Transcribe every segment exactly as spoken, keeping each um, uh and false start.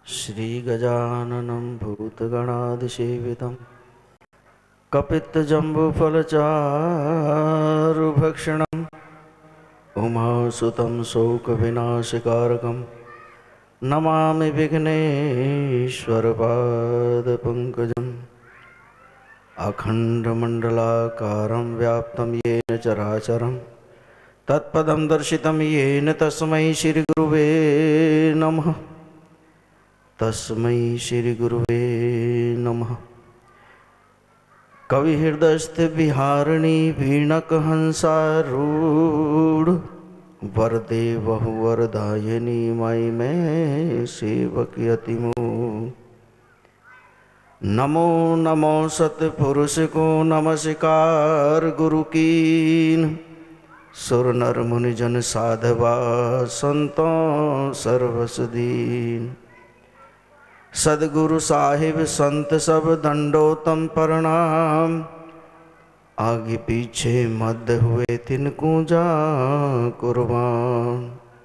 श्रीगजाननं भूतगणादिसेवितं कपित्तजम्बुफलचारुभक्षणम् उमासुतं शोकविनाशकारकं नमामि विघ्नेश्वरपादपङ्कजम्। अखण्डमण्डलाकारं व्याप्तं येन चराचरं तत्पदं दर्शितं येन तस्मै श्रीगुरुवे नमः। तस्मै श्रीगुरुवे नमः। कविहृदयस्थ विहारिणी वीणकहंसारूढ़ वरदे बहुवरदायिनी माई में सेवक यतिमूढ़। नमो नमो सतपुरुष को नमस्कार गुरु कीन। सुर नर मुनि जन साधवा संतों सर्वस दीन। सदगुरु साहिब संत सब दंडोतम प्रणाम। आगे पीछे मध्य हुए तिनको जा कुर्बान।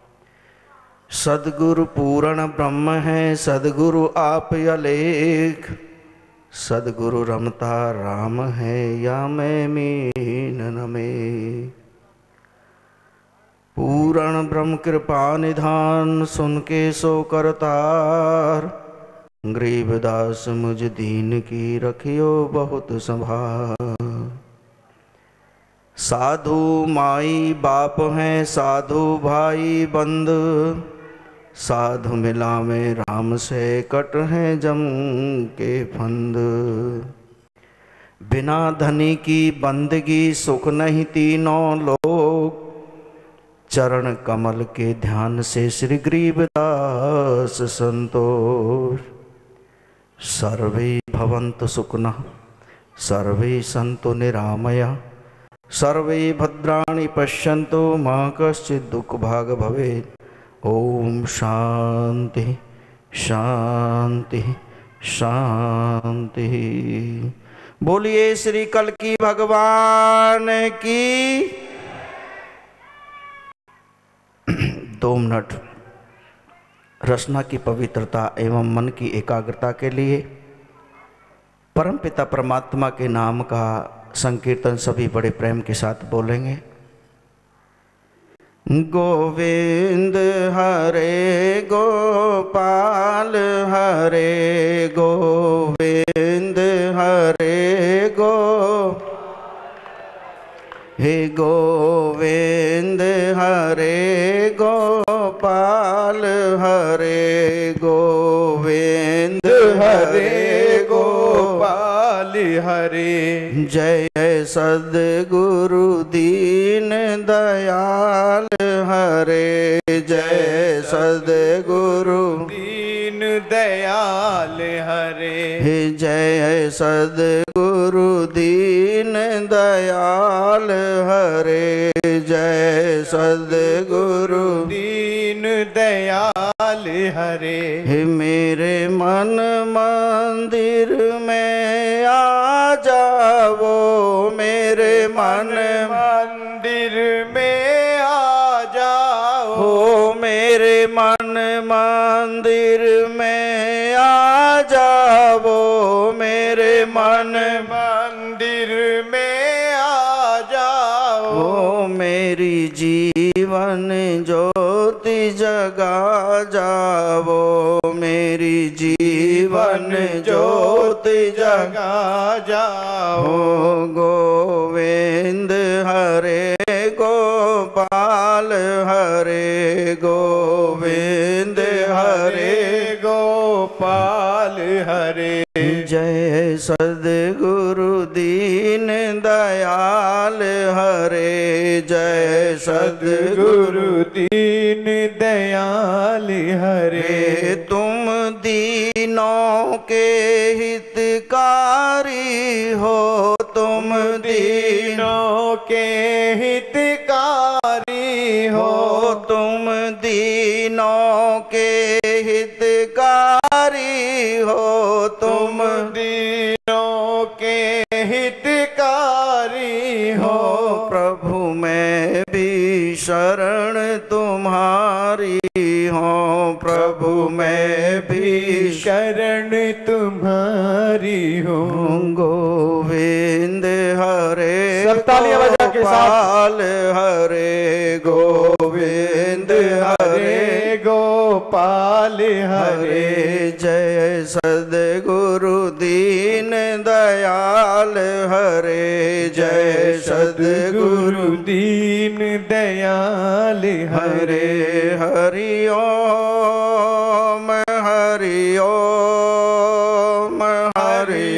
सदगुरु पूर्ण ब्रह्म है सदगुरु आप अलेख। सदगुरु रमता राम है या मैं मीन नमे। पूर्ण ब्रह्म कृपा निधान सुन के सो करतार। गरीबदास मुझ दीन की रखियो बहुत संभाल। साधु माई बाप हैं साधु भाई बंद। साधु मिला में राम से कट हैं जम के फंद। बिना धनी की बंदगी सुख नहीं तीनों लोग। चरण कमल के ध्यान से श्री गरीबदास संतोष। सर्वे भवन्तु सुखिनः सर्वे सन्तु निरामया। सर्वे भद्राणि पश्यन्तु मा कश्चित् दुःखभाग् भवेत्। ओम शांति शांति शांति। बोलिए श्री कल्की भगवान की। दो मिनट रचना की पवित्रता एवं मन की एकाग्रता के लिए परमपिता परमात्मा के नाम का संकीर्तन सभी बड़े प्रेम के साथ बोलेंगे। गोविंद हरे गोपाल हरे गोविंद हरे गो हे गोविंद हरे गोपाल हरे गोविंद हरे गोपाल हरे। जय सद्गुरु दीन दयाल हरे। जय सद्गुरु दीन दयाल हरे। जय सद्गुरु दीन दयाल हरे। जय सद्गुरु दीन दयाल हरे। हे मेरे मन मंदिर में आ जाओ। मेरे मन मंदिर में आ जाओ। हो मेरे मन मंदिर में आ जाओ। मेरे मन मंदिर में आ जाओ। हो मेरी जीवन ज्योति जगा जाओ। मेरी जीवन ज्योति जगा जाओ। गोविंद हरे गोपाल हरे गोविंद हरे गोपाल हरे। जय सद्गुरु दीन दयाल हरे। जय सद्गुरु दीन दयाल हरे। तुम दीनों के हितकारी हो। तुम दीनों के हितकारी हो। तुम दीनों के हितकारी हो। तुम दीनों के हितकारी हो। प्रभु मैं भी शरण तुम्हारी हूँ। प्रभु मैं भी हरे गोविंद हरे गोपाल हरे। जय सद्गुरु दीन दयाल हरे जय सद्गुरु दीन दयाल हरे। हरि ओम हरि ओम हरि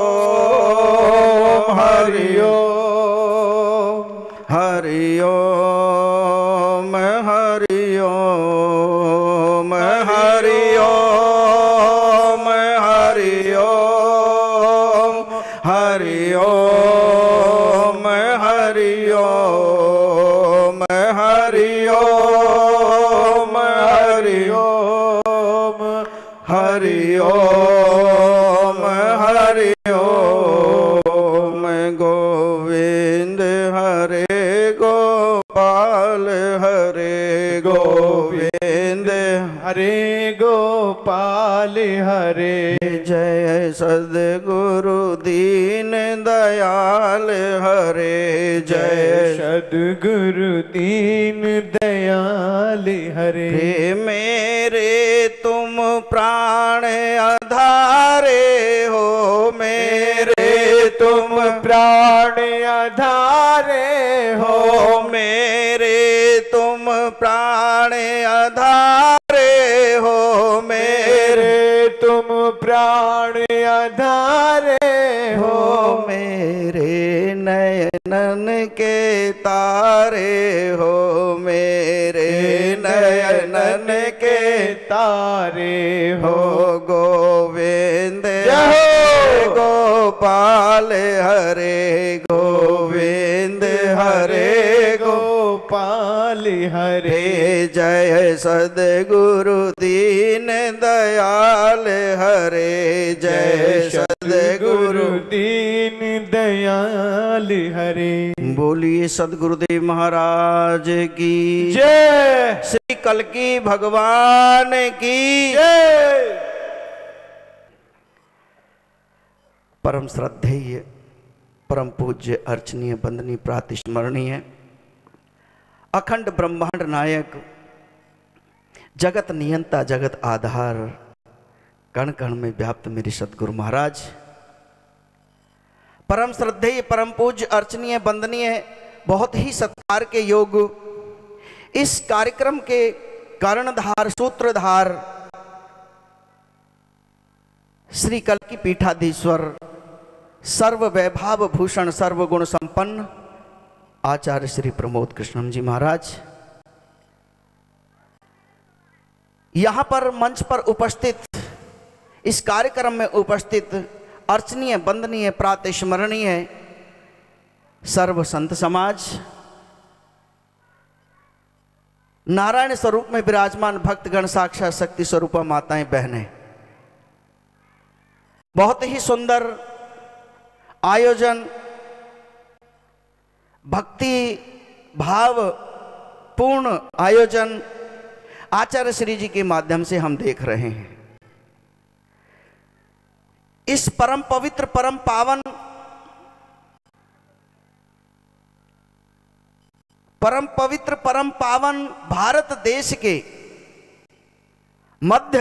ओम हरि ओम हरि ओम हरि ओम हरि ओम हरि ओम हरि ओम हरि ओम हरि ओम हरि ओम हरि ओम हरि ओम। गोविंद हरे गोपाल हरे गोविंद हरे गोपाल हरे। जय सद्गुरु दीन दयाल हरे जय सद्गुरु दीन दयाल हरे। हे मेरे तुम प्राण आधारे हो मेरे तुम प्राण आधारे हो मेरे तुम प्राण आधारे हो मेरे तुम प्राण आधारे हो मेरे नयनन के तारे हो मेरे नयनन के तारे हो गोविंद जय गोपाल हरे गोविंद हरे गोपाल हरे। जय सद्गुरु दीन दयाल हरे जय सद्गुरु दीन दयाल हरे। बोलिए सद्गुरुदेव महाराज की जय। श्री कल्की भगवान की जय। परम श्रद्धेय परम पूज्य अर्चनीय वंदनीय प्रातिस्मरणीय अखंड ब्रह्मांड नायक जगत नियंता जगत आधार कण कण में व्याप्त मेरे सद्गुरु महाराज परम श्रद्धेय परम पूज्य अर्चनीय वंदनीय बहुत ही सत्कार के योग इस कार्यक्रम के कर्णधार सूत्रधार श्री कल्की पीठाधीश्वर सर्व वैभव भूषण सर्वगुण संपन्न आचार्य श्री प्रमोद कृष्णम जी महाराज यहां पर मंच पर उपस्थित इस कार्यक्रम में उपस्थित अर्चनीय वंदनीय प्रातस्मरणीय सर्व संत समाज नारायण स्वरूप में विराजमान भक्तगण साक्षात शक्ति स्वरूपा माताएं बहनें बहुत ही सुंदर आयोजन भक्ति भाव पूर्ण आयोजन आचार्य श्री जी के माध्यम से हम देख रहे हैं। इस परम पवित्र परम पावन परम पवित्र परम पावन भारत देश के मध्य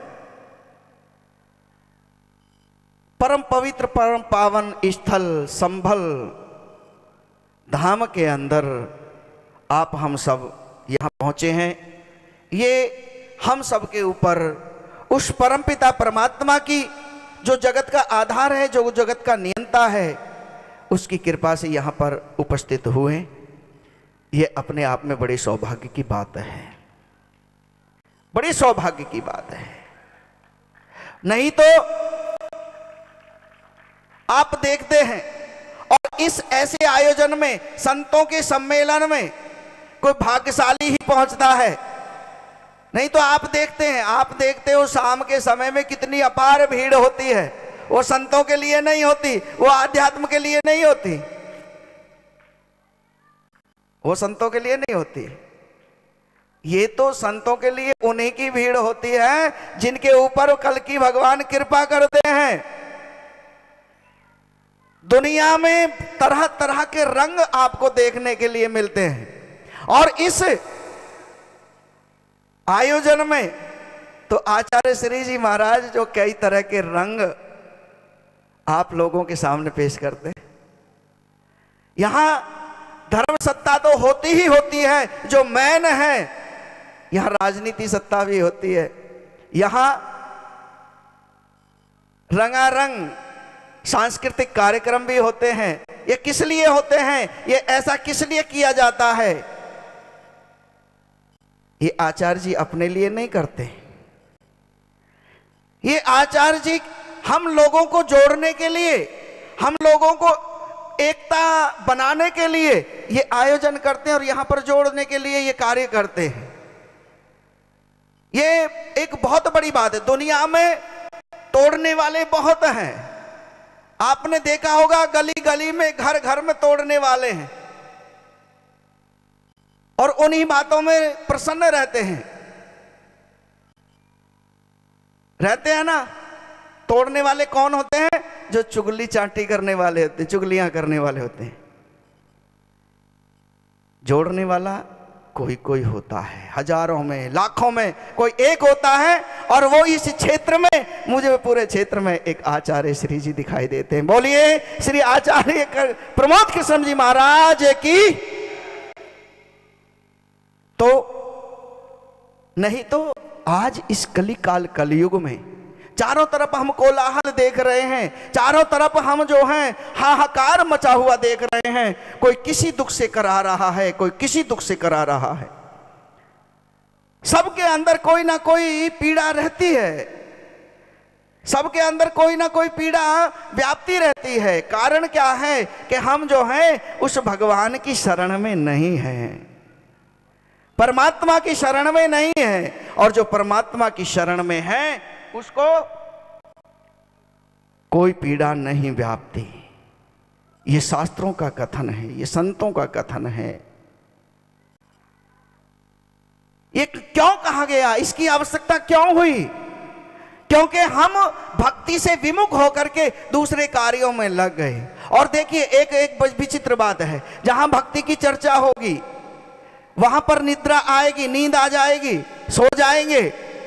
परम पवित्र परम पावन स्थल संभल धाम के अंदर आप हम सब यहाँ पहुँचे हैं। ये हम सब के ऊपर उस परमपिता परमात्मा की जो जगत का आधार है जो जगत का नियंता है उसकी कृपा से यहाँ पर उपस्थित हुए। ये अपने आप में बड़े सौभाग्य की बात है, बड़े सौभाग्य की बात है। नहीं तो आप देखते हैं और इस ऐसे आयोजन में संतों के सम्मेलन में कोई भाग्यशाली ही पहुंचता है। नहीं तो आप देखते हैं आप देखते हो शाम के समय में कितनी अपार भीड़ होती है। वो संतों के लिए नहीं होती, वो आध्यात्म के लिए नहीं होती, वो संतों के लिए नहीं होती। ये तो संतों के लिए उन्हीं की भीड़ होती है जिनके ऊपर कल्की भगवान कृपा करते हैं, दुनिया में तरह तरह के रंग आपको देखने के लिए मिलते हैं। और इस आयोजन में तो आचार्य श्री जी महाराज जो कई तरह के रंग आप लोगों के सामने पेश करते हैं। यहां धर्म सत्ता तो होती ही होती है जो मैन है, यहां राजनीति सत्ता भी होती है। यहां रंगारंग सांस्कृतिक कार्यक्रम भी होते हैं। ये किस लिए होते हैं, ये ऐसा किस लिए किया जाता है? ये आचार्य जी अपने लिए नहीं करते, ये आचार्य जी हम लोगों को जोड़ने के लिए, हम लोगों को एकता बनाने के लिए ये आयोजन करते हैं और यहां पर जोड़ने के लिए ये कार्य करते हैं। ये एक बहुत बड़ी बात है। दुनिया में तोड़ने वाले बहुत हैं, आपने देखा होगा गली गली में, घर घर में तोड़ने वाले हैं और उन्हीं बातों में प्रसन्न रहते हैं रहते हैं ना। तोड़ने वाले कौन होते हैं? जो चुगली चाटी करने वाले होते हैं, चुगलियां करने वाले होते हैं। जोड़ने वाला कोई कोई होता है, हजारों में लाखों में कोई एक होता है, और वो इस क्षेत्र में, मुझे पूरे क्षेत्र में एक आचार्य श्री जी दिखाई देते हैं। बोलिए श्री आचार्य प्रमोद कृष्ण जी महाराज की। तो नहीं तो आज इस कली काल कलयुग में चारों तरफ हम कोलाहल देख रहे हैं, चारों तरफ हम जो हैं हाहाकार मचा हुआ देख रहे हैं। कोई किसी दुख से करा रहा है, कोई किसी दुख से करा रहा है। सबके अंदर कोई ना कोई पीड़ा रहती है, सबके अंदर कोई ना कोई पीड़ा व्याप्ति रहती है। कारण क्या है कि हम जो हैं उस भगवान की शरण में नहीं हैं, परमात्मा की शरण में नहीं है। और जो परमात्मा की शरण में है उसको कोई पीड़ा नहीं व्यापती। ये शास्त्रों का कथन है, ये संतों का कथन है। ये क्यों कहा गया, इसकी आवश्यकता क्यों हुई? क्योंकि हम भक्ति से विमुख होकर के दूसरे कार्यों में लग गए। और देखिए एक एक विचित्र बात है, जहां भक्ति की चर्चा होगी वहां पर निद्रा आएगी, नींद आ जाएगी, सो जाएंगे,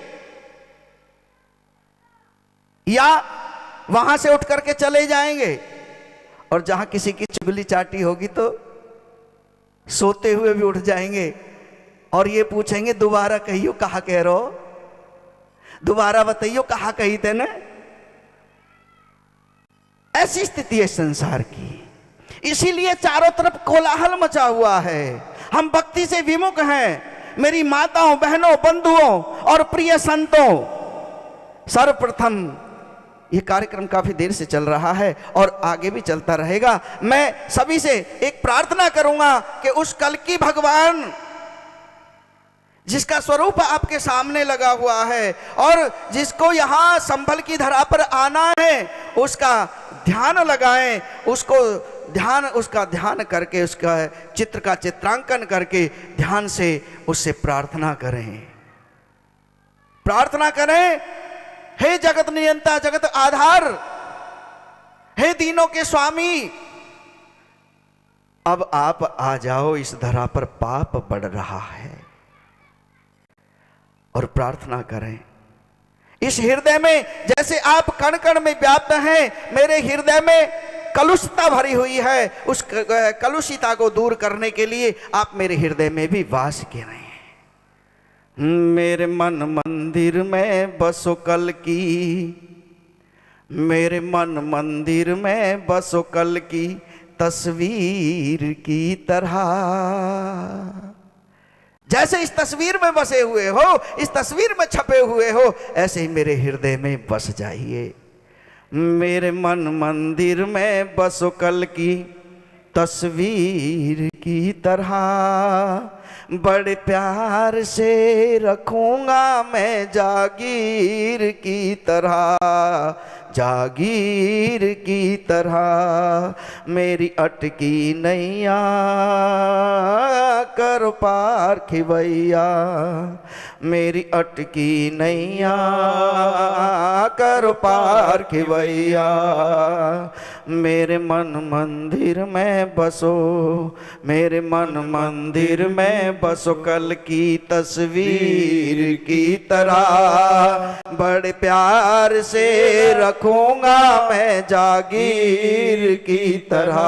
या वहां से उठ करके चले जाएंगे। और जहां किसी की चुगली चाटी होगी तो सोते हुए भी उठ जाएंगे और ये पूछेंगे दोबारा कहियो कहा कह रहो, दोबारा बताइयो कहा कही थे ना। ऐसी स्थिति है संसार की, इसीलिए चारों तरफ कोलाहल मचा हुआ है। हम भक्ति से विमुख हैं। मेरी माताओं, बहनों, बंधुओं और प्रिय संतों, सर्वप्रथम ये कार्यक्रम काफी देर से चल रहा है और आगे भी चलता रहेगा। मैं सभी से एक प्रार्थना करूंगा कि उस कल्कि भगवान जिसका स्वरूप आपके सामने लगा हुआ है और जिसको यहाँ संभल की धरा पर आना है, उसका ध्यान लगाएं, उसको ध्यान उसका ध्यान करके, उसका चित्र का चित्रांकन करके ध्यान से उससे प्रार्थना करें प्रार्थना करें हे जगत नियंता, जगत आधार, हे दीनों के स्वामी, अब आप आ जाओ, इस धरा पर पाप बढ़ रहा है। और प्रार्थना करें इस हृदय में, जैसे आप कण कण में व्याप्त हैं, मेरे हृदय में कलुषता भरी हुई है, उस कलुषिता को दूर करने के लिए आप मेरे हृदय में भी वास करें। मेरे मन मंदिर में बसो कल की, मेरे मन मंदिर में बसो कल की तस्वीर की तरह। जैसे इस तस्वीर में बसे हुए हो, इस तस्वीर में छपे हुए हो, ऐसे ही मेरे हृदय में बस जाइए। मेरे मन मंदिर में बसो कल की तस्वीर की तरह, बड़े प्यार से रखूंगा मैं जागीर की तरह, जागीर की तरह। मेरी अटकी नैया कर पार खिवैया, मेरी अटकी नैया कर पार खिवैया। मेरे मन मंदिर में बसो, मेरे मन मंदिर में बसो, कल की तस्वीर की तरह बड़े प्यार से रखूंगा मैं जागीर की तरह,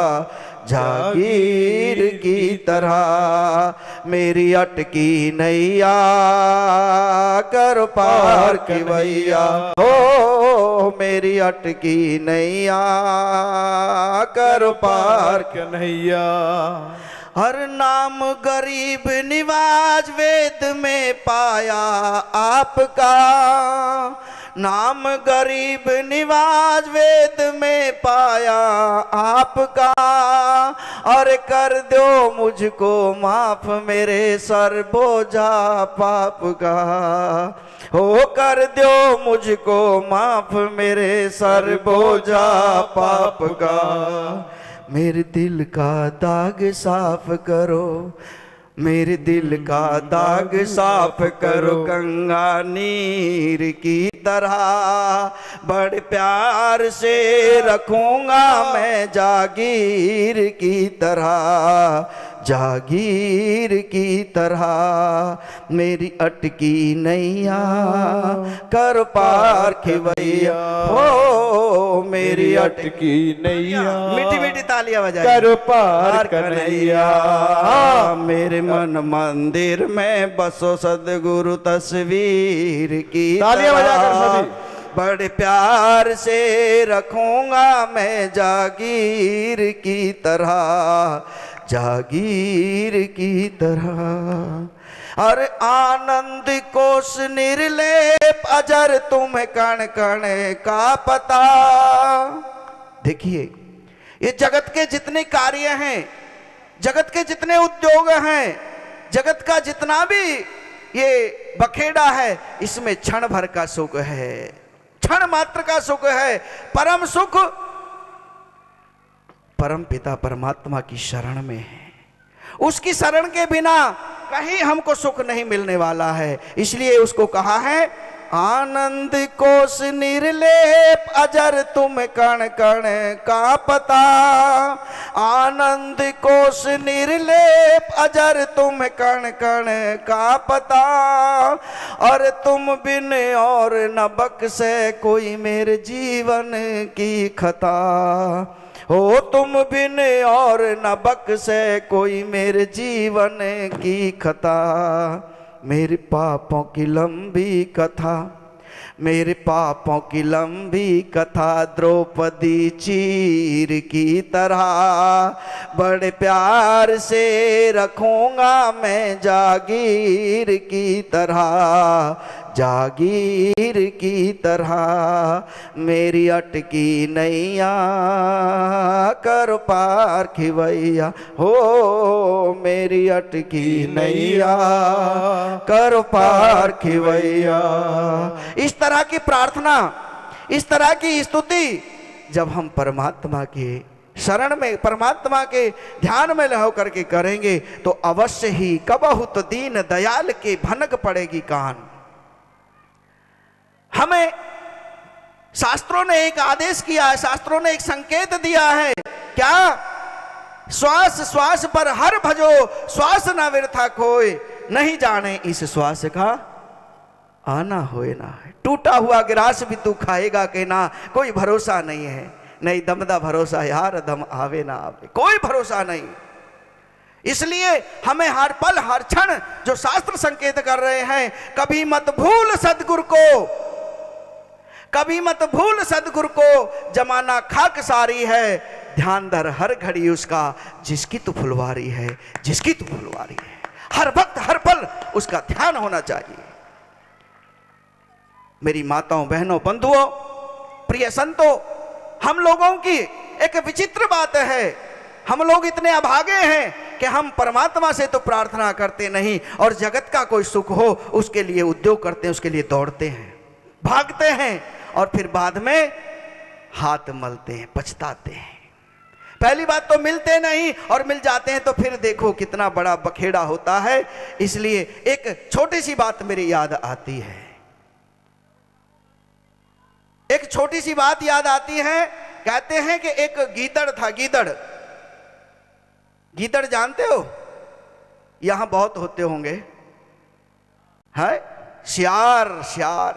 जागीर की तरह। मेरी अटकी नैया कर पार की भैया, हो मेरी अटकी नैया कर पार की कन्हैया। हर नाम गरीब निवाज वेद में पाया आपका, नाम गरीब निवाज वेद में पाया आपका। और कर दो मुझको माफ मेरे सर बोझा पाप का, हो कर दो मुझको माफ मेरे सर बोझा पाप का। मेरे दिल का दाग साफ करो, मेरे दिल का दाग साफ करो, गंगा नीर की तरह बड़े प्यार से रखूंगा मैं जागीर की तरह, जागीर की तरह। मेरी अटकी नैया कर पार खिवैया, हो मेरी अटकी नैया मीठी मीठी तालियां बजाइए, कर पार कन्हैया। मेरे मन मंदिर में बसो सदगुरु तस्वीर की तालियां बजाकर सभी, बड़े प्यार से रखूंगा मैं जागीर की तरह, जागीर की तरह। और आनंद कोश निर्लेप अजर तुम्हें कण कण का पता। देखिए ये जगत के जितने कार्य हैं, जगत के जितने उद्योग हैं, जगत का जितना भी ये बखेड़ा है, इसमें क्षण भर का सुख है, क्षण मात्र का सुख है। परम सुख परम पिता परमात्मा की शरण में है, उसकी शरण के बिना कहीं हमको सुख नहीं मिलने वाला है। इसलिए उसको कहा है आनंद कोश निर्लेप अजर तुम कण कण का पता, आनंद कोश निर्लेप अजर तुम कण कण का पता। और तुम बिन और न बख्शे कोई मेरे जीवन की खता, हो तुम बिन और न बख्शे कोई मेरे जीवन की खता। मेरे पापों की लंबी कथा, मेरे पापों की लंबी कथा द्रौपदी चीर की तरह बड़े प्यार से रखूंगा मैं जागीर की तरह, जागीर की तरह। मेरी अटकी नैया कर पार खिवैया, हो मेरी अटकी नैया कर पार खिवैया। इस तरह की प्रार्थना, इस तरह की स्तुति जब हम परमात्मा के शरण में, परमात्मा के ध्यान में रह करके करेंगे तो अवश्य ही कबहुत दीन दयाल के भनक पड़ेगी कान। हमें शास्त्रों ने एक आदेश किया है, शास्त्रों ने एक संकेत दिया है, क्या? श्वास श्वास पर हर भजो, श्वास ना व्यर्था खोए, नहीं जाने इस श्वास का आना होए ना है। टूटा हुआ गिलास भी तू खाएगा कि ना, कोई भरोसा नहीं है। नहीं दमदा भरोसा यार, दम आवे ना आवे, कोई भरोसा नहीं। इसलिए हमें हर पल हर क्षण जो शास्त्र संकेत कर रहे हैं, कभी मत भूल सदगुरु को, कभी मत भूल सदगुरु को, जमाना खाक सारी है, ध्यान धर हर घड़ी उसका, जिसकी तू फुलवारी है, जिसकी तू फुलवारी है। हर वक्त हर पल उसका ध्यान होना चाहिए। मेरी माताओं, बहनों, बंधुओं, प्रिय संतों, हम लोगों की एक विचित्र बात है, हम लोग इतने अभागे हैं कि हम परमात्मा से तो प्रार्थना करते नहीं, और जगत का कोई सुख हो उसके लिए उद्योग करते हैं, उसके लिए दौड़ते हैं, भागते हैं, और फिर बाद में हाथ मलते हैं, पछताते हैं। पहली बात तो मिलते नहीं, और मिल जाते हैं तो फिर देखो कितना बड़ा बखेड़ा होता है। इसलिए एक छोटी सी बात मेरी याद आती है, एक छोटी सी बात याद आती है। कहते हैं कि एक गीदड़ था, गीदड़। गीदड़ जानते हो, यहां बहुत होते होंगे, है सियार। सियार,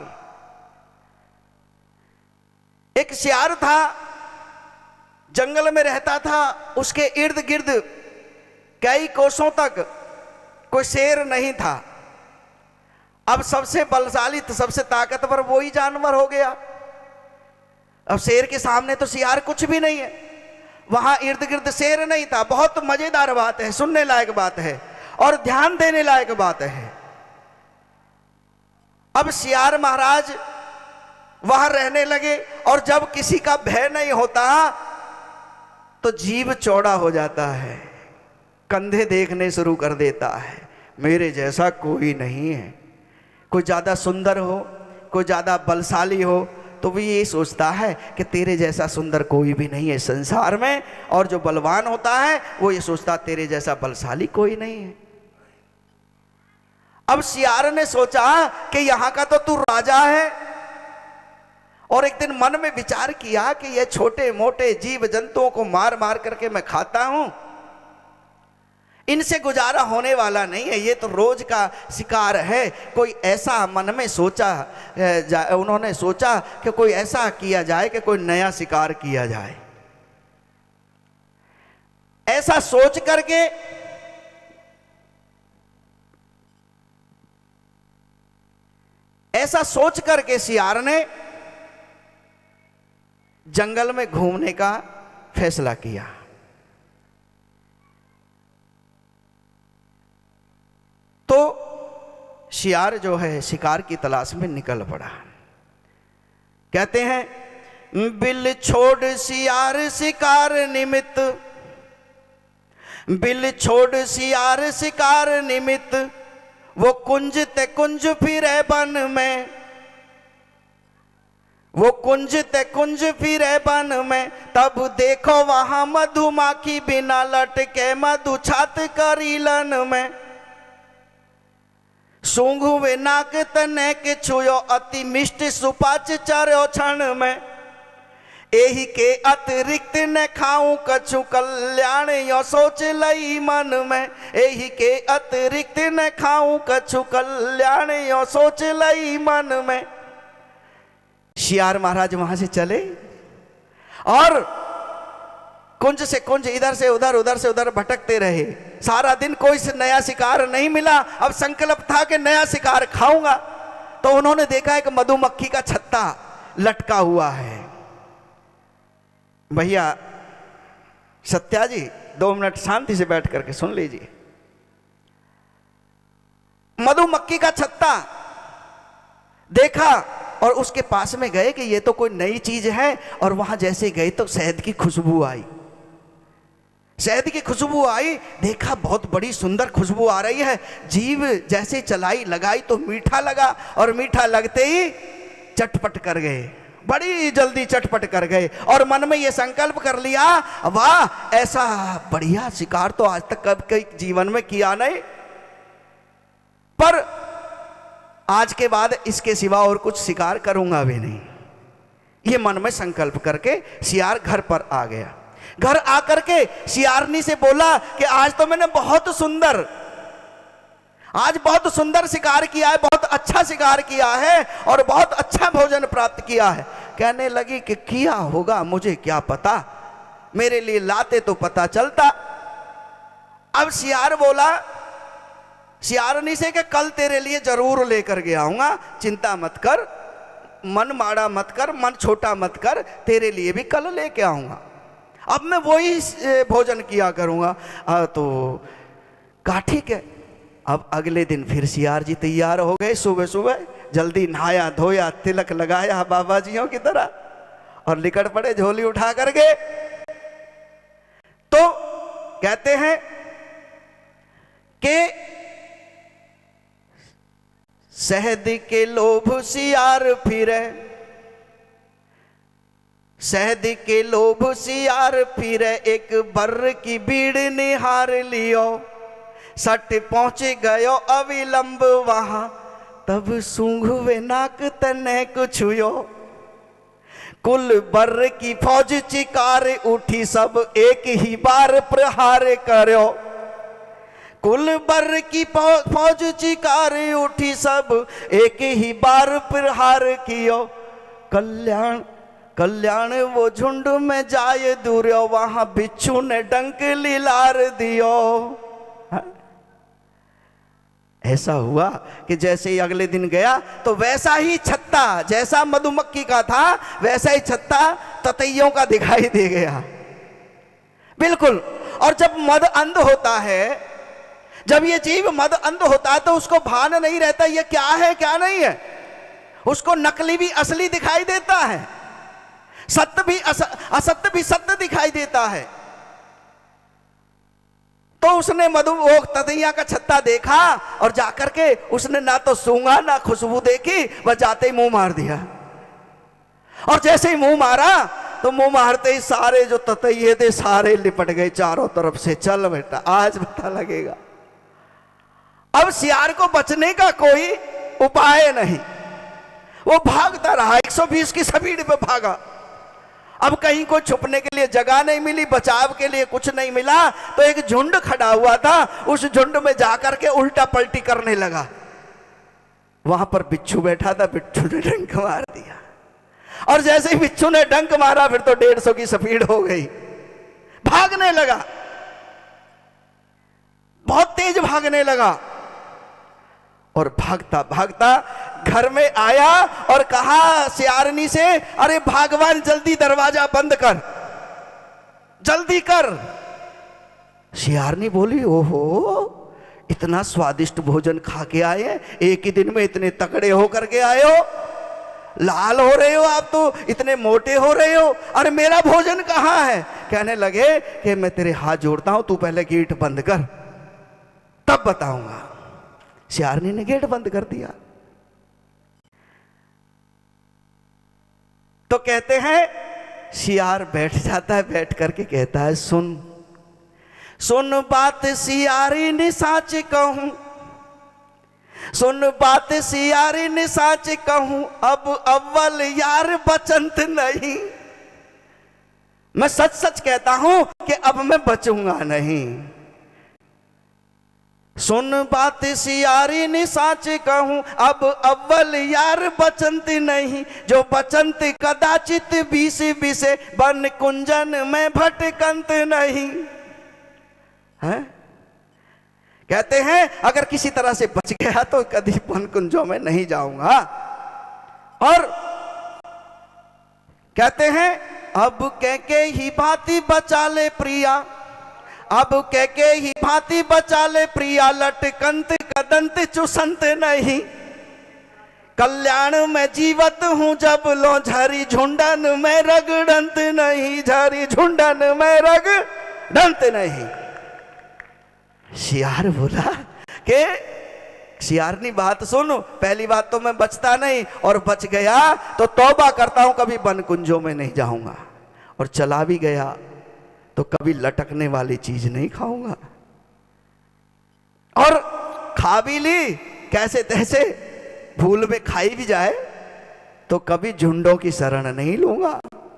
एक सियार था, जंगल में रहता था। उसके इर्द गिर्द कई कोसों तक कोई शेर नहीं था। अब सबसे बलशाली, सबसे ताकतवर वही जानवर हो गया। अब शेर के सामने तो सियार कुछ भी नहीं है। वहां इर्द गिर्द शेर नहीं था। बहुत मजेदार बात है, सुनने लायक बात है और ध्यान देने लायक बात है। अब सियार महाराज वहां रहने लगे और जब किसी का भय नहीं होता तो जीव चौड़ा हो जाता है, कंधे देखने शुरू कर देता है। मेरे जैसा कोई नहीं है। कोई ज़्यादा सुंदर हो, कोई ज़्यादा बलशाली हो तो भी ये सोचता है कि तेरे जैसा सुंदर कोई भी नहीं है संसार में। और जो बलवान होता है वो ये सोचता तेरे जैसा बलशाली कोई नहीं है। अब सियार ने सोचा कि यहां का तो तू राजा है, और एक दिन मन में विचार किया कि ये छोटे मोटे जीव जंतुओं को मार मार करके मैं खाता हूं, इनसे गुजारा होने वाला नहीं है, ये तो रोज का शिकार है। कोई ऐसा मन में सोचा, उन्होंने सोचा कि कोई ऐसा किया जाए कि कोई नया शिकार किया जाए। ऐसा सोच करके ऐसा सोच करके सियार ने जंगल में घूमने का फैसला किया। तो सियार जो है शिकार की तलाश में निकल पड़ा। कहते हैं बिल छोड़ सियार शिकार निमित्त, बिल छोड़ सियार शिकार निमित्त, वो कुंज ते कुंज फिरे बन में, वो कुंज ते कुंज फिरे बन में। तब देखो वहां मधुमाखी बिना लटके मधु छात करीलन में। सूंघ वे नाक तने के छुयो अति मिष्ट सुपाच चरो क्षण में। एही के अतिरिक्त न खाऊं कछु कल्याण यो सोच लई मन में। एही के अतिरिक्त न खाऊं कछु कल्याण यो सोच लई मन में। सियार महाराज वहां से चले और कुंज से कुंज, इधर से उधर उधर से उधर भटकते रहे। सारा दिन कोई से नया शिकार नहीं मिला। अब संकल्प था कि नया शिकार खाऊंगा। तो उन्होंने देखा एक मधुमक्खी का छत्ता लटका हुआ है। भैया सत्या जी दो मिनट शांति से बैठ करके सुन लीजिए। मधुमक्खी का छत्ता देखा और उसके पास में गए कि ये तो कोई नई चीज है। और वहां जैसे गए तो शहद की खुशबू आई, शहद की खुशबू आई। देखा बहुत बड़ी सुंदर खुशबू आ रही है। जीव जैसे चलाई लगाई तो मीठा लगा, और मीठा लगते ही चटपट कर गए, बड़ी जल्दी चटपट कर गए। और मन में ये संकल्प कर लिया, वाह ऐसा बढ़िया शिकार तो आज तक कभी जीवन में किया नहीं, पर आज के बाद इसके सिवा और कुछ शिकार करूंगा भी नहीं। ये मन में संकल्प करके सियार घर पर आ गया। घर आकर के सियारनी से बोला कि आज तो मैंने बहुत सुंदर आज बहुत सुंदर शिकार किया है, बहुत अच्छा शिकार किया है और बहुत अच्छा भोजन प्राप्त किया है। कहने लगी कि किया होगा मुझे क्या पता, मेरे लिए लाते तो पता चलता। अब सियार बोला सियारनी से कि कल तेरे लिए जरूर लेकर के आऊंगा, चिंता मत कर, मन माड़ा मत कर, मन छोटा मत कर, तेरे लिए भी कल लेके आऊंगा। अब मैं वही भोजन किया करूंगा। आ, तो कहा ठीक है। अब अगले दिन फिर सियार जी तैयार हो गए। सुबह सुबह जल्दी नहाया धोया, तिलक लगाया बाबा जियों की तरह, और निकट पड़े झोली उठा करके। तो कहते हैं कि शहद के लोभ सियार फिरे, शहद के लोभ सियार फिरे, एक बर्र की भीड़ निहार लियो। सट पहुंच गयो अविलंब वहां, तब सूंघ वे नाक तने कुछुयो। कुल बर की फौज चिकार उठी, सब एक ही बार प्रहार करो। कुल बर की फौज चिकार उठी, सब एक ही बार प्रहार कियो। कल्याण कल्याण वो झुंड में जाए दूर, वहां बिच्छू ने डंक लिलार दियो। ऐसा हुआ कि जैसे ही अगले दिन गया तो वैसा ही छत्ता, जैसा मधुमक्खी का था वैसा ही छत्ता ततैयों का दिखाई दे गया, बिल्कुल। और जब मद अंध होता है, जब ये जीव मद अंध होता है तो उसको भान नहीं रहता ये क्या है क्या नहीं है। उसको नकली भी असली दिखाई देता है, सत्य भी असत्य भी सत्य दिखाई देता है। तो उसने मधु वो ततैया का छत्ता देखा और जाकर के उसने ना तो सूंघा ना खुशबू देखी, वह जाते ही मुंह मार दिया। और जैसे ही मुंह मारा तो मुंह मारते ही सारे जो ततैये थे सारे लिपट गए चारों तरफ से। चल बेटा आज पता लगेगा। अब सियार को बचने का कोई उपाय नहीं, वो भागता रहा, एक सौ बीस की स्पीड पे भागा। अब कहीं कोई छुपने के लिए जगह नहीं मिली, बचाव के लिए कुछ नहीं मिला, तो एक झुंड खड़ा हुआ था, उस झुंड में जाकर के उल्टा पलटी करने लगा। वहां पर बिच्छू बैठा था, बिच्छू ने डंक मार दिया। और जैसे ही बिच्छू ने डंक मारा फिर तो डेढ़ सौ की स्पीड हो गई, भागने लगा, बहुत तेज भागने लगा। और भागता भागता घर में आया और कहा सियारनी से, अरे भगवान जल्दी दरवाजा बंद कर, जल्दी कर। सियारनी बोली, ओहो इतना स्वादिष्ट भोजन खा के आए, एक ही दिन में इतने तगड़े होकर के आए हो, लाल हो रहे हो आप तो, इतने मोटे हो रहे हो, अरे मेरा भोजन कहाँ है। कहने लगे कि मैं तेरे हाथ जोड़ता हूं, तू पहले गेट बंद कर तब बताऊंगा। सियारनी ने गेट बंद कर दिया। तो कहते हैं सियार बैठ जाता है, बैठ करके कहता है, सुन सुन बात सियारी ने साच कहूं, सुन बात सियारी ने साच कहूं, अब अव्वल यार बचंत नहीं। मैं सच सच कहता हूं कि अब मैं बचूंगा नहीं। सुन बात सियारी ने साच कहूं, अब अव्वल यार बचंत नहीं। जो बचंत कदाचित बीस बीसे, बन कुंजन में भटकंत नहीं है। कहते हैं अगर किसी तरह से बच गया तो कभी वन कुंजों में नहीं जाऊंगा। और कहते हैं अब कह के ही भांति बचा ले प्रिया, अब कह के ही भांति बचा ले प्रिया, लटकंत कदंत चुसंत नहीं। कल्याण में जीवत हूं जब लो, झरी झुंडन में रगड़ंत नहीं, झरी झुंडन में रगड़ंत नहीं। सियार बोला कि सियारनी बात सुनो, पहली बात तो मैं बचता नहीं, और बच गया तो तौबा करता हूं कभी वन कुंजों में नहीं जाऊंगा, और चला भी गया तो कभी लटकने वाली चीज नहीं खाऊंगा, और खा भी ली कैसे तैसे, भूल में खाई भी जाए तो कभी झुंडों की शरण नहीं लूंगा।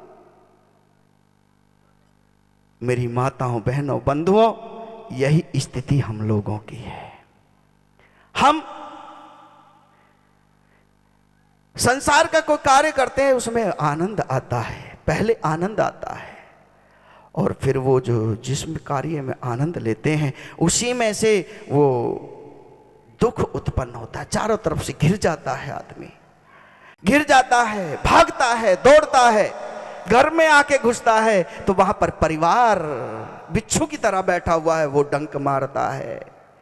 मेरी माताओं बहनों बंधुओं, यही स्थिति हम लोगों की है। हम संसार का कोई कार्य करते हैं उसमें आनंद आता है, पहले आनंद आता है, और फिर वो जो जिसम कार्य में आनंद लेते हैं उसी में से वो दुख उत्पन्न होता है, चारों तरफ से घिर जाता है, आदमी घिर जाता है, भागता है, दौड़ता है, घर में आके घुसता है तो वहां पर परिवार बिच्छू की तरह बैठा हुआ है, वो डंक मारता है।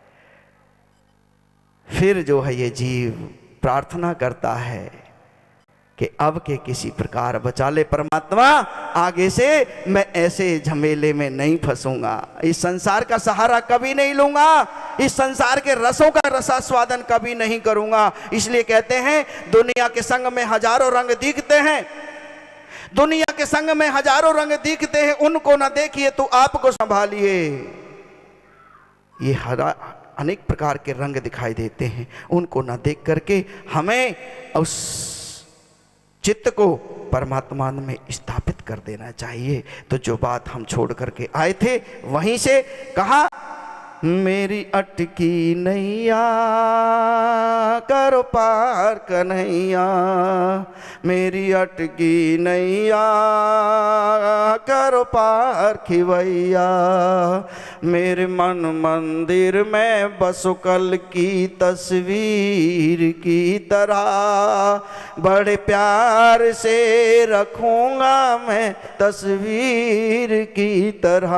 फिर जो है ये जीव प्रार्थना करता है कि अब के किसी प्रकार बचा ले परमात्मा, आगे से मैं ऐसे झमेले में नहीं फंसूंगा, इस संसार का सहारा कभी नहीं लूंगा, इस संसार के रसों का रसास्वादन कभी नहीं करूंगा। इसलिए कहते हैं दुनिया के संग में हजारों रंग दिखते हैं, दुनिया के संग में हजारों रंग दिखते हैं, उनको ना देखिए तो आपको संभालिए। ये हरा अनेक प्रकार के रंग दिखाई देते हैं, उनको ना देख करके हमें उस चित्त को परमात्मा में स्थापित कर देना चाहिए। तो जो बात हम छोड़ करके आए थे वहीं से कहा, मेरी अटकी नैया करो पार कन्हैया, मेरी अटकी नैया करो पार खिवैया, मेरे मन मंदिर में बसो कल की तस्वीर की तरह, बड़े प्यार से रखूंगा मैं तस्वीर की तरह,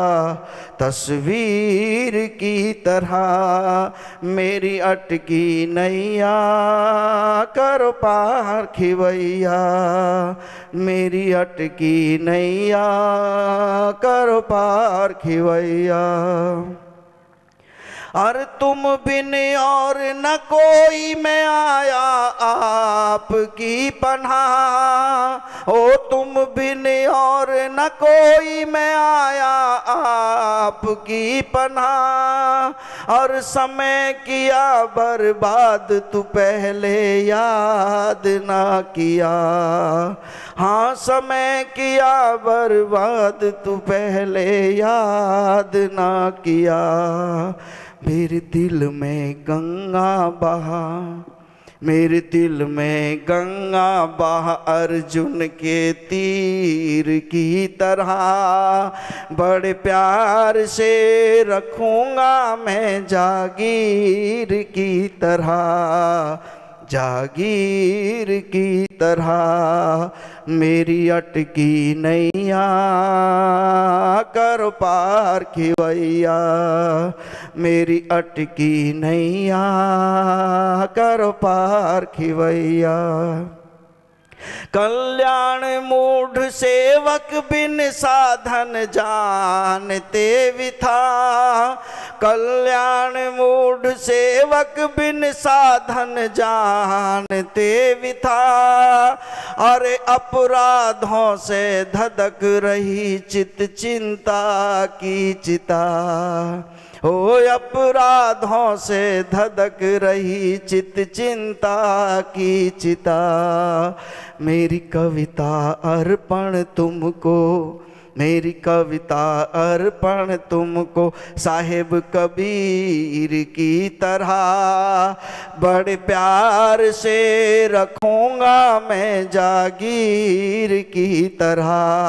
तस्वीर की तरह, मेरी अटकी नैया करो पार खिवैया, मेरी अटकी नैया करो पार खिवैया। और तुम बिन और न कोई मैं आया आपकी पनाह, ओ तुम बिन और न कोई मैं आया आपकी पनाह, और समय किया बर्बाद तू पहले याद ना किया, हाँ समय किया बर्बाद तू पहले याद ना किया, मेरे दिल में गंगा बहा, मेरे दिल में गंगा बहा अर्जुन के तीर की तरह, बड़े प्यार से रखूंगा मैं जागीर की तरह, जागीर की तरह, मेरी अटकी नैया करो पार खिवैया, मेरी अटकी नैया करो पार खिवैया। कल्याण मूढ़ सेवक बिन साधन जानते विथा, कल्याण मूढ़ सेवक बिन साधन जानते विथा, अरे अपराधों से धधक रही चित चिंता की चिता, ओ अपराधों से धधक रही चित चिंता की चिता, मेरी कविता अर्पण तुमको, मेरी कविता अर्पण तुमको साहिब कबीर की तरह, बड़े प्यार से रखूंगा मैं जागीर की तरह,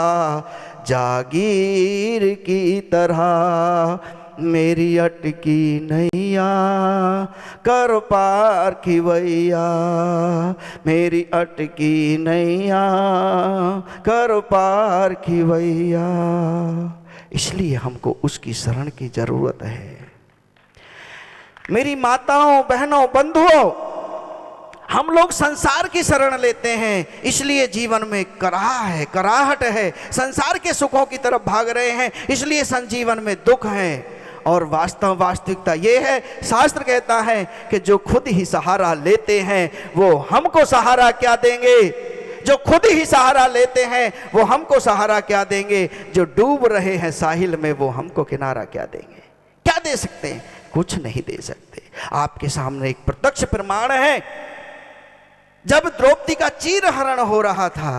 जागीर की तरह, मेरी अटकी नैया करो पार खिवैया, मेरी अटकी नैया करो पार खिवैया। इसलिए हमको उसकी शरण की जरूरत है। मेरी माताओं बहनों बंधुओं, हम लोग संसार की शरण लेते हैं, इसलिए जीवन में कराह है, कराहट है, संसार के सुखों की तरफ भाग रहे हैं, इसलिए संजीवन में दुख है। और वास्तव वास्तविकता ये है, शास्त्र कहता है कि जो खुद ही सहारा लेते हैं वो हमको सहारा क्या देंगे, जो खुद ही सहारा लेते हैं वो हमको सहारा क्या देंगे, जो डूब रहे हैं साहिल में वो हमको किनारा क्या देंगे, क्या दे सकते हैं, कुछ नहीं दे सकते। आपके सामने एक प्रत्यक्ष प्रमाण है। जब द्रौपदी का चीरहरण हो रहा था,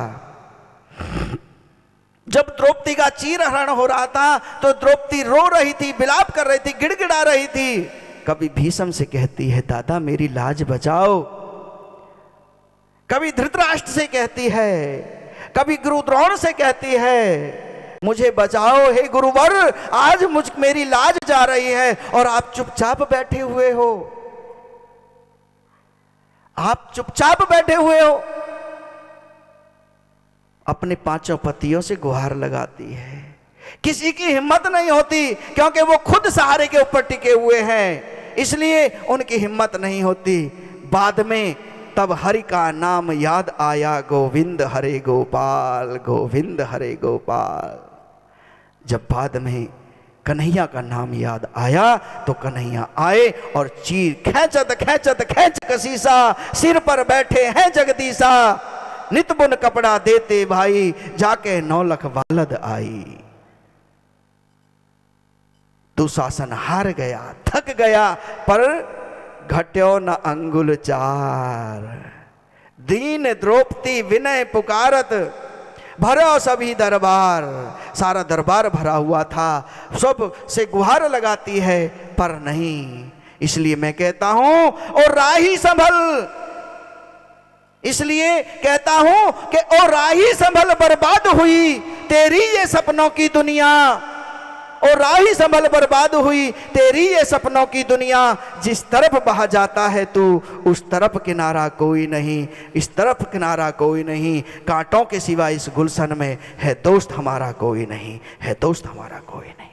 जब द्रौपदी का चीरहरण हो रहा था तो द्रौपदी रो रही थी, विलाप कर रही थी, गिड़गिड़ा रही थी। कभी भीष्म से कहती है दादा मेरी लाज बचाओ, कभी धृतराष्ट्र से कहती है, कभी गुरु द्रोण से कहती है मुझे बचाओ हे गुरुवर, आज मुझ मेरी लाज जा रही है, और आप चुपचाप बैठे हुए हो, आप चुपचाप बैठे हुए हो। अपने पांचों पतियों से गुहार लगाती है, किसी की हिम्मत नहीं होती क्योंकि वो खुद सहारे के ऊपर टिके हुए हैं, इसलिए उनकी हिम्मत नहीं होती। बाद में तब हरि का नाम याद आया, गोविंद हरे गोपाल, गोविंद हरे गोपाल। जब बाद में कन्हैया का नाम याद आया तो कन्हैया आए और चीर खेचत खेचत खेच कसीसा, सिर पर बैठे हैं जगदीसा, नित बुन कपड़ा देते भाई, जाके नौलख वालद आई। दुशासन हार गया, थक गया, पर घट्यो न अंगुल चार, दीन द्रौपदी विनय पुकारत, भरो सभी दरबार। सारा दरबार भरा हुआ था, सब से गुहार लगाती है पर नहीं। इसलिए मैं कहता हूं और राही संभल, इसलिए कहता हूं कि ओ राही संभल बर्बाद हुई तेरी ये सपनों की दुनिया, ओ राही संभल बर्बाद हुई तेरी ये सपनों की दुनिया। जिस तरफ बहा जाता है तू उस तरफ किनारा कोई नहीं, इस तरफ किनारा कोई नहीं। कांटों के सिवा इस गुलशन में है दोस्त हमारा कोई नहीं, है दोस्त हमारा कोई नहीं।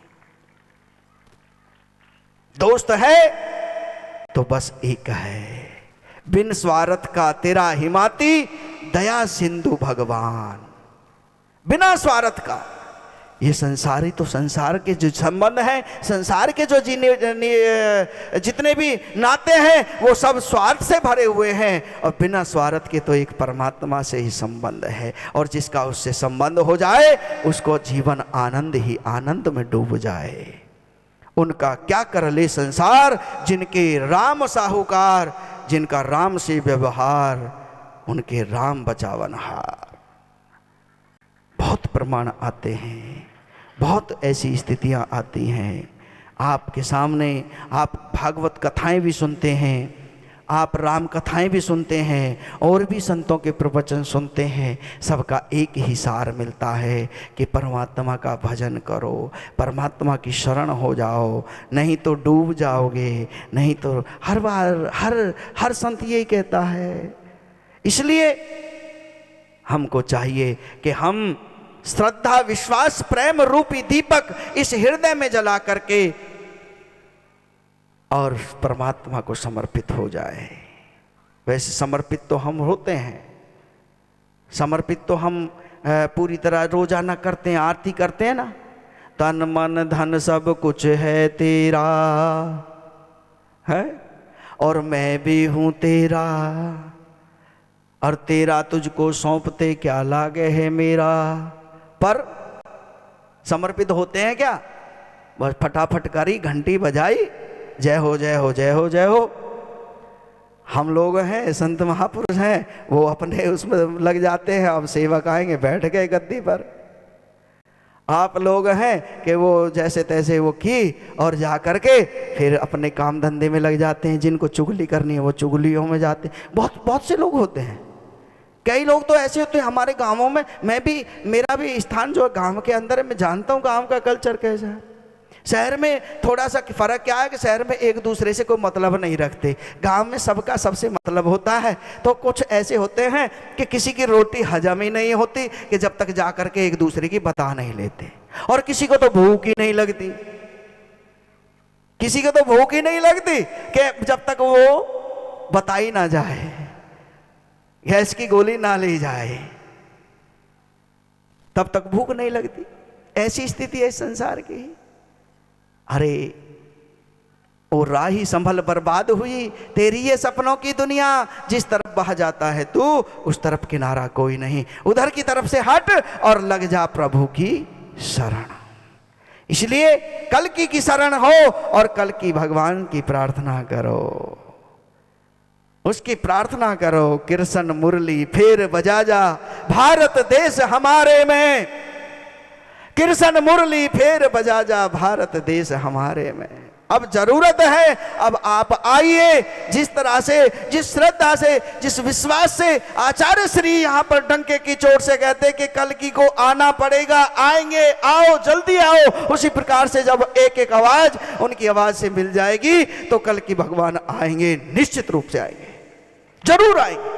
दोस्त है तो बस एक है, बिन स्वार्थ का तेरा हिमाती, दया सिंधु भगवान। बिना स्वार्थ का ये संसारी तो संसार के जो संबंध हैं, संसार के जो जितने भी नाते हैं वो सब स्वार्थ से भरे हुए हैं, और बिना स्वार्थ के तो एक परमात्मा से ही संबंध है। और जिसका उससे संबंध हो जाए उसको जीवन आनंद ही आनंद में डूब जाए। उनका क्या कर ले संसार, जिनके राम साहूकार, जिनका राम से व्यवहार, उनके राम बचावनहार। बहुत प्रमाण आते हैं, बहुत ऐसी स्थितियां आती हैं आपके सामने। आप भागवत कथाएं भी सुनते हैं, आप राम कथाएं भी सुनते हैं, और भी संतों के प्रवचन सुनते हैं। सबका एक ही सार मिलता है कि परमात्मा का भजन करो, परमात्मा की शरण हो जाओ, नहीं तो डूब जाओगे, नहीं तो हर बार हर हर संत यही कहता है। इसलिए हमको चाहिए कि हम श्रद्धा विश्वास प्रेम रूपी दीपक इस हृदय में जला करके और परमात्मा को समर्पित हो जाए। वैसे समर्पित तो हम होते हैं, समर्पित तो हम पूरी तरह रोजाना करते हैं, आरती करते हैं ना, तन मन धन सब कुछ है तेरा है, और मैं भी हूं तेरा, और तेरा तुझको सौंपते क्या लागे है मेरा। पर समर्पित होते हैं क्या? बस फटाफट करी, घंटी बजाई, जय हो जय हो जय हो जय हो। हम लोग हैं, संत महापुरुष हैं, वो अपने उसमें लग जाते हैं। अब सेवक आएंगे, बैठ गए गद्दी पर। आप लोग हैं कि वो जैसे तैसे वो की और जा करके फिर अपने काम धंधे में लग जाते हैं। जिनको चुगली करनी है वो चुगलियों में जाते हैं। बहुत बहुत से लोग होते हैं। कई लोग तो ऐसे होते हैं हमारे गांवों में, मैं भी, मेरा भी स्थान जो गांव के अंदर है, मैं जानता हूँ गांव का कल्चर कैसा है। शहर में थोड़ा सा फर्क क्या है कि शहर में एक दूसरे से कोई मतलब नहीं रखते, गांव में सबका सबसे मतलब होता है। तो कुछ ऐसे होते हैं कि किसी की रोटी हजम ही नहीं होती कि जब तक जा करके एक दूसरे की बता नहीं लेते, और किसी को तो भूख ही नहीं लगती, किसी को तो भूख ही नहीं लगती कि जब तक वो बताई ना जाए, गैस की गोली ना ली जाए, तब तक भूख नहीं लगती। ऐसी स्थिति है संसार की। अरे ओ राही संभल बर्बाद हुई तेरी ये सपनों की दुनिया, जिस तरफ बहा जाता है तू उस तरफ किनारा कोई नहीं। उधर की तरफ से हट और लग जा प्रभु की शरण। इसलिए कल की की शरण हो और कल की भगवान की प्रार्थना करो, उसकी प्रार्थना करो। कृष्ण मुरली फिर बजा जा भारत देश हमारे में, कृष्ण मुरली फिर बजा जा भारत देश हमारे में। अब जरूरत है, अब आप आइए। जिस तरह से, जिस श्रद्धा से, जिस विश्वास से आचार्य श्री यहाँ पर डंके की चोट से कहते कि कल की को आना पड़ेगा, आएंगे, आओ जल्दी आओ, उसी प्रकार से जब एक एक आवाज उनकी आवाज से मिल जाएगी तो कल की भगवान आएंगे, निश्चित रूप से आएंगे, जरूर आएंगे।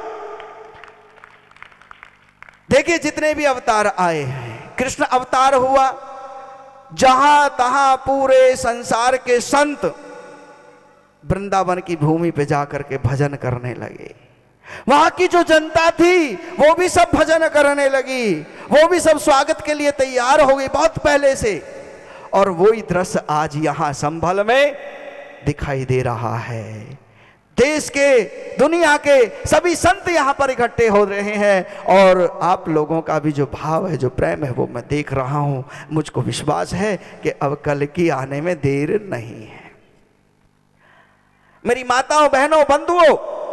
देखिए जितने भी अवतार आए हैं, कृष्ण अवतार हुआ, जहां तहां पूरे संसार के संत वृंदावन की भूमि पे जाकर के भजन करने लगे। वहां की जो जनता थी वो भी सब भजन करने लगी, वो भी सब स्वागत के लिए तैयार हो गई बहुत पहले से। और वही दृश्य आज यहां संभल में दिखाई दे रहा है। देश के, दुनिया के सभी संत यहाँ पर इकट्ठे हो रहे हैं, और आप लोगों का भी जो भाव है, जो प्रेम है, वो मैं देख रहा हूँ। मुझको विश्वास है कि अब कल की आने में देर नहीं है। मेरी माताओं, बहनों, बंधुओं,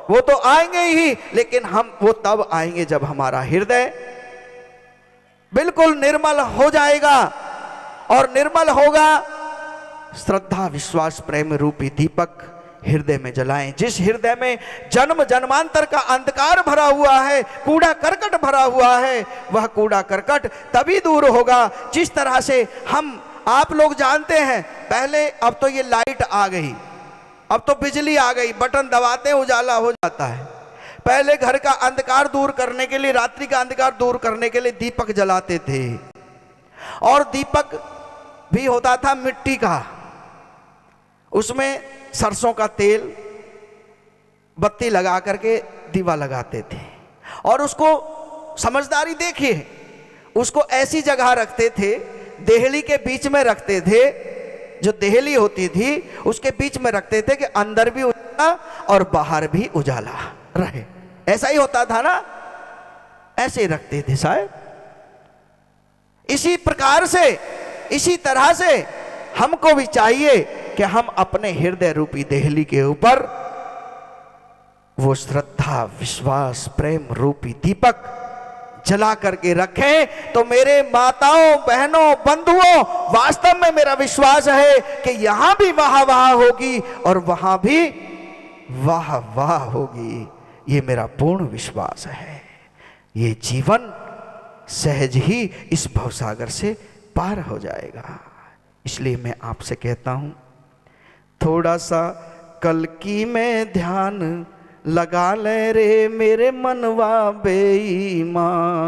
वो तो आएंगे ही, लेकिन हम वो तब आएंगे जब हमारा हृदय बिल्कुल निर्मल हो जाएगा। और निर्मल होगा, श्रद्धा विश्वास प्रेम रूपी दीपक हृदय में जलाएं। जिस हृदय में जन्म जन्मांतर का अंधकार भरा हुआ है, कूड़ा करकट भरा हुआ है, वह कूड़ा करकट तभी दूर होगा जिस तरह से हम आप लोग जानते हैं। पहले, अब तो ये लाइट आ गई, अब तो बिजली आ गई, बटन दबाते उजाला हो जाता है। पहले घर का अंधकार दूर करने के लिए, रात्रि का अंधकार दूर करने के लिए दीपक जलाते थे, और दीपक भी होता था मिट्टी का, उसमें सरसों का तेल बत्ती लगा करके दीवा लगाते थे। और उसको समझदारी देखिए, उसको ऐसी जगह रखते थे, देहली के बीच में रखते थे, जो देहली होती थी उसके बीच में रखते थे कि अंदर भी उजाला और बाहर भी उजाला रहे। ऐसा ही होता था ना, ऐसे ही रखते थे साहब। इसी प्रकार से, इसी तरह से हमको भी चाहिए कि हम अपने हृदय रूपी देहली के ऊपर वो श्रद्धा विश्वास प्रेम रूपी दीपक जला करके रखें। तो मेरे माताओं बहनों बंधुओं, वास्तव में मेरा विश्वास है कि यहां भी वाह वाह होगी और वहां भी वाह वाह होगी। ये मेरा पूर्ण विश्वास है। ये जीवन सहज ही इस भवसागर से पार हो जाएगा। इसलिए मैं आपसे कहता हूं, थोड़ा सा कल्कि में ध्यान लगा ले रे मेरे मनवा बेईमान।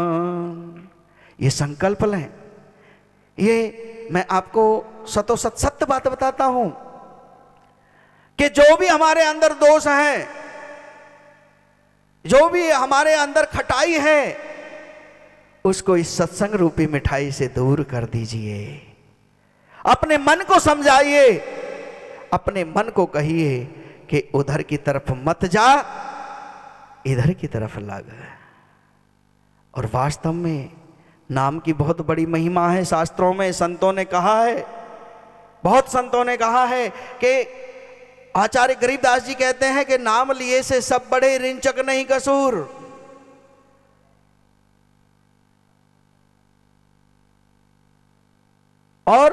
ये संकल्प लें। ये मैं आपको सतो सत सत्य बात बताता हूं कि जो भी हमारे अंदर दोष हैं, जो भी हमारे अंदर खटाई है, उसको इस सत्संग रूपी मिठाई से दूर कर दीजिए। अपने मन को समझाइए, अपने मन को कहिए कि उधर की तरफ मत जा, इधर की तरफ लग। और वास्तव में नाम की बहुत बड़ी महिमा है। शास्त्रों में संतों ने कहा है, बहुत संतों ने कहा है कि आचार्य गरीबदास जी कहते हैं कि नाम लिए से सब बड़े रिंचक नहीं कसूर। और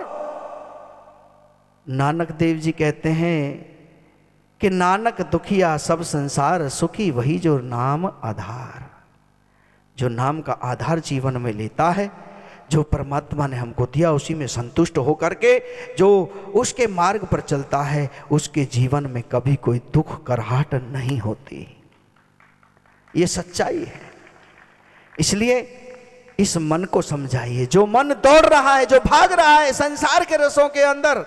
नानक देव जी कहते हैं कि नानक दुखिया सब संसार सुखी, वही जो नाम आधार। जो नाम का आधार जीवन में लेता है, जो परमात्मा ने हमको दिया, उसी में संतुष्ट होकर के जो उसके मार्ग पर चलता है, उसके जीवन में कभी कोई दुख कराहट नहीं होती। ये सच्चाई है। इसलिए इस मन को समझाइए। जो मन दौड़ रहा है, जो भाग रहा है संसार के रसों के अंदर,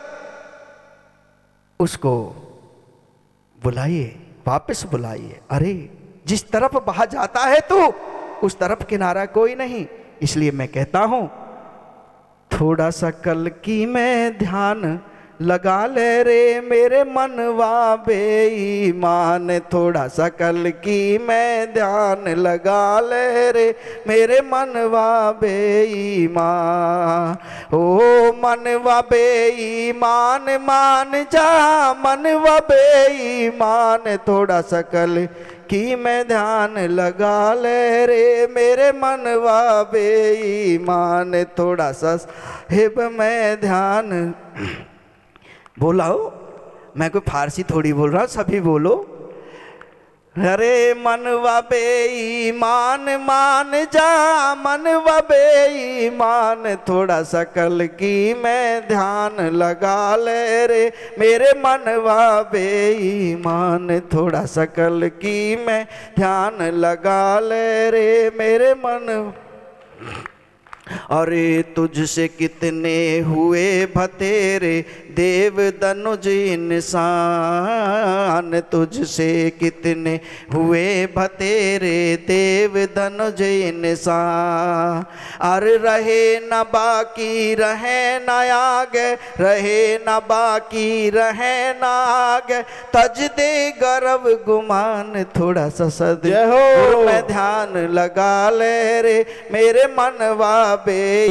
उसको बुलाइए, वापस बुलाइए। अरे जिस तरफ बहा जाता है तू, उस तरफ किनारा कोई नहीं। इसलिए मैं कहता हूं, थोड़ा सा कल्कि में ध्यान लगा ले रे मेरे मनवा बेईमान। थोड़ा सा कल्कि में ध्यान लगा ले रे मेरे मनवा बेईमान। ओ मनवा बेईमान मान जा, मनवा बेईमान। थोड़ा सा कल्कि में ध्यान लगा ले रे मेरे मनवा बेईमान। थोड़ा सा साहिब में ध्यान बोला हो, मैं कोई फारसी थोड़ी बोल रहा, सभी बोलो। अरे मनवा बेईमान मान जा, मनवा बेईमान। थोड़ा सा कल्कि में ध्यान लगा ले रे मेरे मनवा बेईमान। थोड़ा सा कल्कि में ध्यान लगा ले रे मेरे मन। अरे तुझसे कितने हुए भतेरे देव दनुज इंसान। तुझसे कितने हुए भतेरे देव दनुज इंसान। अरे रहे न बाकी रहे न आगे, रहे न बाकी रहे न आगे। तज दे गर्व गुमान। थोड़ा सा सद में ध्यान लगा ले रे मेरे मनवा बे